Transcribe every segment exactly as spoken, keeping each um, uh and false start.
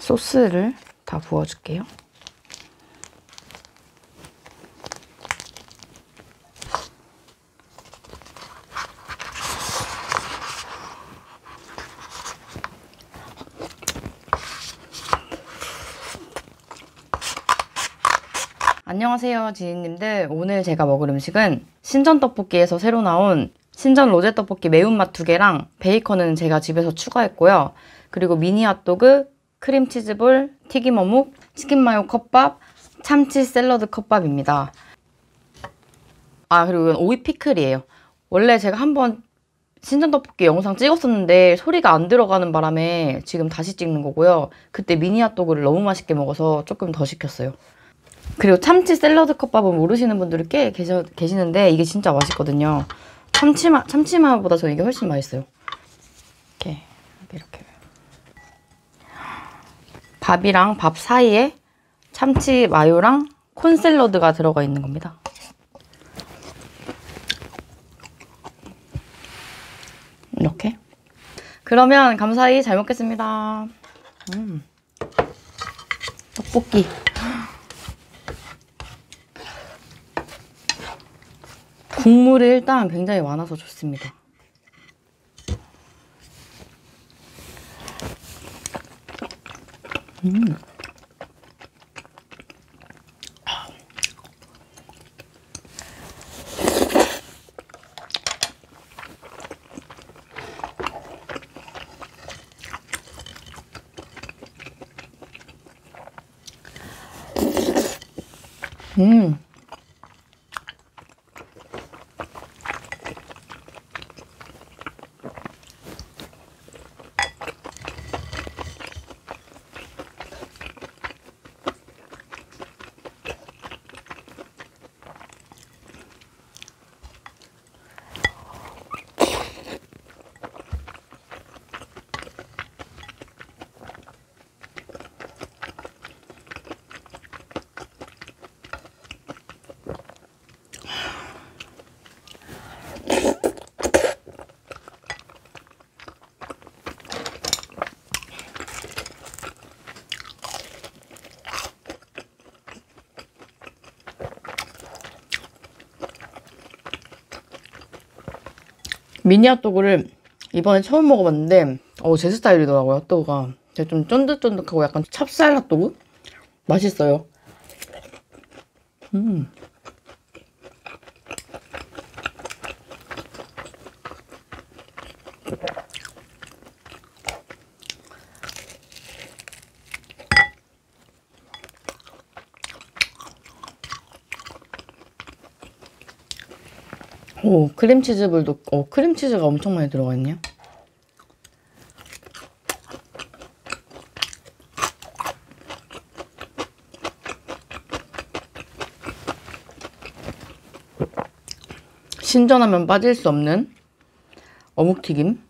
소스를 다 부어줄게요. 안녕하세요 지인님들. 오늘 제가 먹을 음식은 신전떡볶이에서 새로 나온 신전 로제떡볶이 매운맛 두 개랑 베이컨은 제가 집에서 추가했고요. 그리고 미니 핫도그, 크림치즈볼, 튀김어묵, 치킨마요 컵밥, 참치 샐러드 컵밥입니다. 아 그리고 이건 오이 피클이에요. 원래 제가 한번 신전떡볶이 영상 찍었었는데 소리가 안 들어가는 바람에 지금 다시 찍는 거고요. 그때 미니 핫도그를 너무 맛있게 먹어서 조금 더 시켰어요. 그리고 참치 샐러드 컵밥은 모르시는 분들이 꽤 계셔, 계시는데 이게 진짜 맛있거든요. 참치맛, 참치맛보다 저는 이게 훨씬 맛있어요. 이렇게, 이렇게. 밥이랑 밥 사이에 참치 마요랑 콘 샐러드가 들어가 있는 겁니다. 이렇게. 그러면 감사히 잘 먹겠습니다. 음. 떡볶이. 국물이 일단 굉장히 많아서 좋습니다. 음. 음. 미니 핫도그를 이번에 처음 먹어봤는데 어, 제 스타일이더라고요. 핫도그가 제가 좀 쫀득쫀득하고 약간 찹쌀 핫도그? 맛있어요. 음. 오, 크림치즈볼도, 어, 크림치즈가 엄청 많이 들어가 있네요. 신전하면 빠질 수 없는 어묵튀김.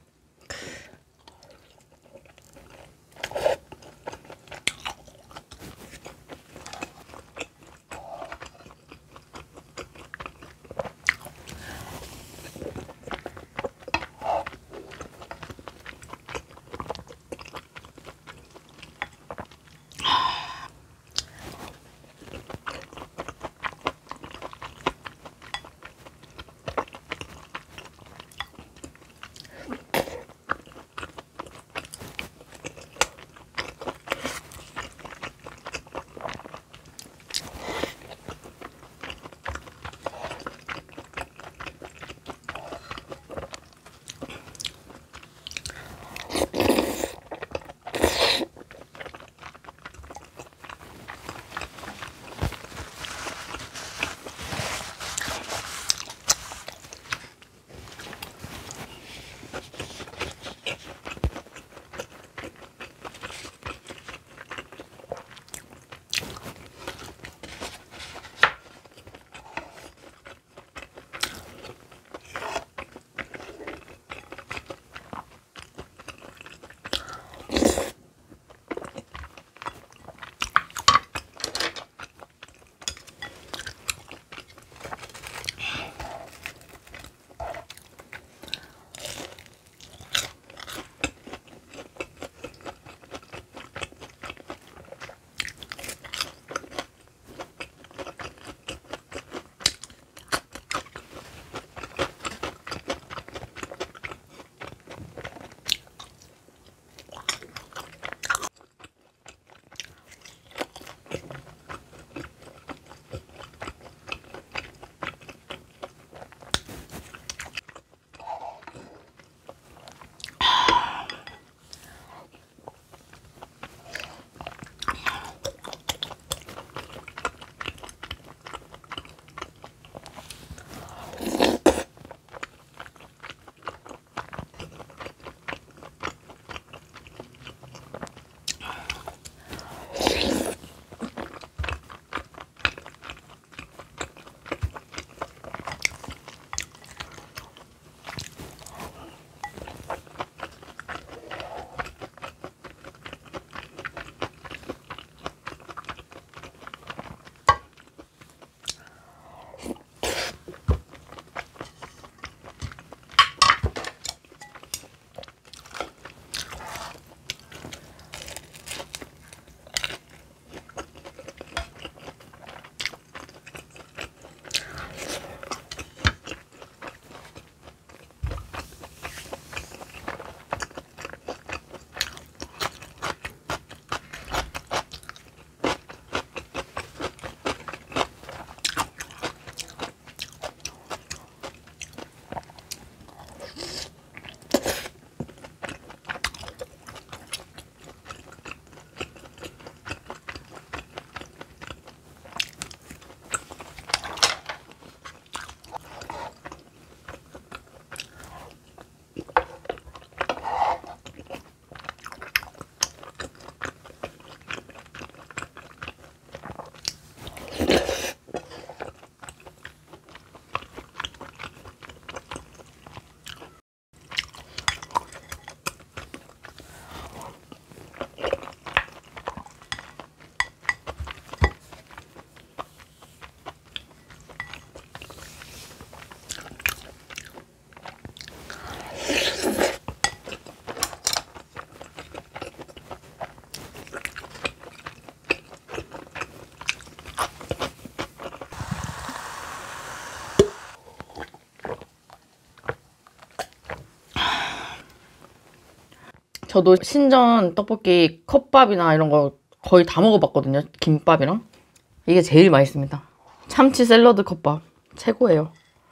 저도 신전 떡볶이 컵밥이나 이런 거 거의 다 먹어봤거든요. 김밥이랑. 이게 제일 맛있습니다. 참치 샐러드 컵밥 최고예요.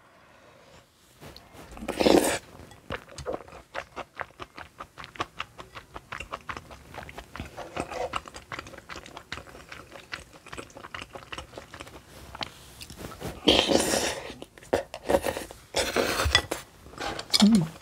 음.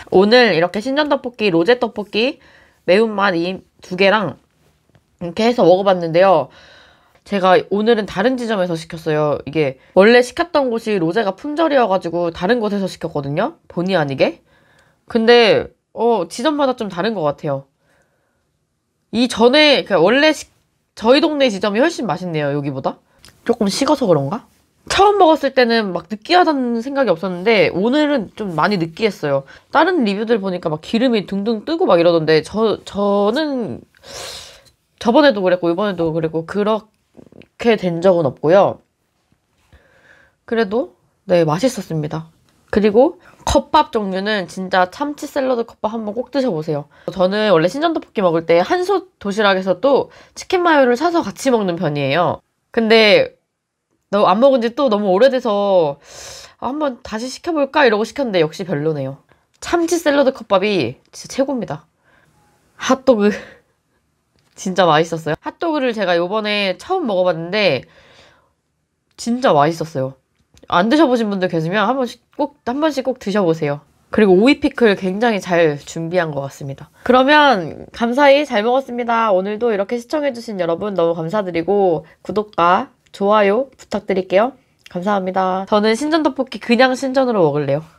오늘 이렇게 신전 떡볶이, 로제 떡볶이, 매운맛 이 두 개랑 이렇게 해서 먹어봤는데요. 제가 오늘은 다른 지점에서 시켰어요. 이게 원래 시켰던 곳이 로제가 품절이어가지고 다른 곳에서 시켰거든요. 본의 아니게. 근데 어 지점마다 좀 다른 것 같아요. 이 전에 그러니까 원래 시, 저희 동네 지점이 훨씬 맛있네요. 여기보다. 조금 식어서 그런가? 처음 먹었을 때는 막 느끼하다는 생각이 없었는데 오늘은 좀 많이 느끼했어요. 다른 리뷰들 보니까 막 기름이 둥둥 뜨고 막 이러던데 저, 저는 저번에도 그랬고 이번에도 그랬고 그렇게 된 적은 없고요. 그래도 네 맛있었습니다. 그리고 컵밥 종류는 진짜 참치 샐러드 컵밥 한번 꼭 드셔보세요. 저는 원래 신전떡볶이 먹을 때 한솥 도시락에서 또 치킨 마요를 사서 같이 먹는 편이에요. 근데 너 안 먹은 지 또 너무 오래돼서 아, 한번 다시 시켜볼까 이러고 시켰는데 역시 별로네요. 참치 샐러드 컵밥이 진짜 최고입니다. 핫도그 진짜 맛있었어요. 핫도그를 제가 요번에 처음 먹어봤는데 진짜 맛있었어요. 안 드셔보신 분들 계시면 한 번씩 꼭, 한 번씩 꼭 드셔보세요. 그리고 오이 피클 굉장히 잘 준비한 것 같습니다. 그러면 감사히 잘 먹었습니다. 오늘도 이렇게 시청해주신 여러분 너무 감사드리고 구독과 좋아요 부탁드릴게요. 감사합니다. 저는 신전떡볶이 그냥 신전으로 먹을래요.